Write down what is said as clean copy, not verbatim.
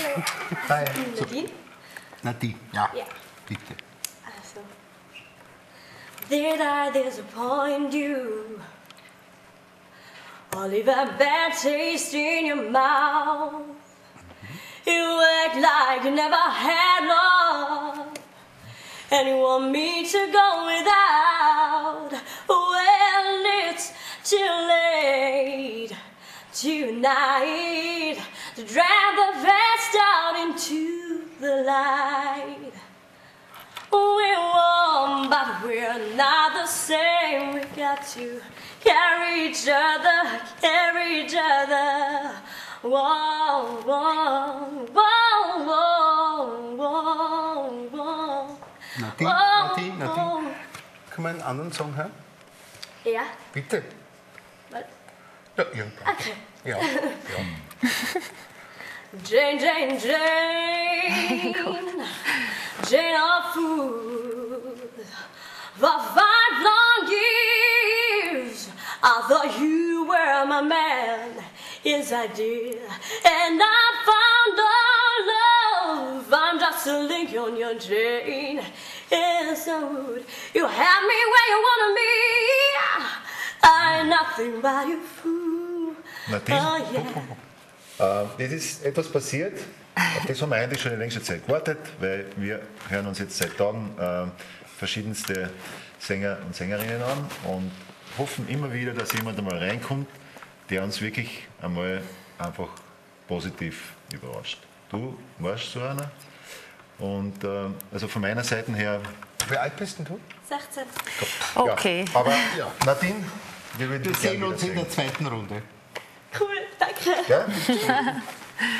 Hi. Nadine? Nadine, ja. Ja. Bitte. Also. Did I disappoint you? Or leave a bad taste in your mouth? You act like you never had love, and you want me to go without. Well, it's too late tonight to drag the past out into the light. We're warm, but we're not the same. We got to carry each other, carry each other. Whoa, whoa, whoa, whoa, whoa, whoa. Nadine. Können wir einen anderen Song hören? Ja? Bitte. Was? Ja, irgendwann. Okay. Ja. Jane, Jane, Jane, Jane of fools. For 5 long years, I thought you were my man. Yes, I did. And I found our love. I'm just a link on your chain. Yes, I would. You have me where you wanna be. I'm nothing but a fool. Nadine, Oh, yeah. Das ist etwas passiert, auf das haben wir eigentlich schon die längste Zeit gewartet, weil wir hören uns jetzt seit Tagen verschiedenste Sänger und Sängerinnen an und hoffen immer wieder, dass jemand einmal reinkommt, der uns wirklich einmal einfach positiv überrascht. Du warst so einer und also von meiner Seite her... Wie alt bist denn du? 16. Okay. Ja, aber Nadine, wir würden Wir dich gerne sehen uns in wiedersehen. der zweiten Runde. Cool, danke. Ja?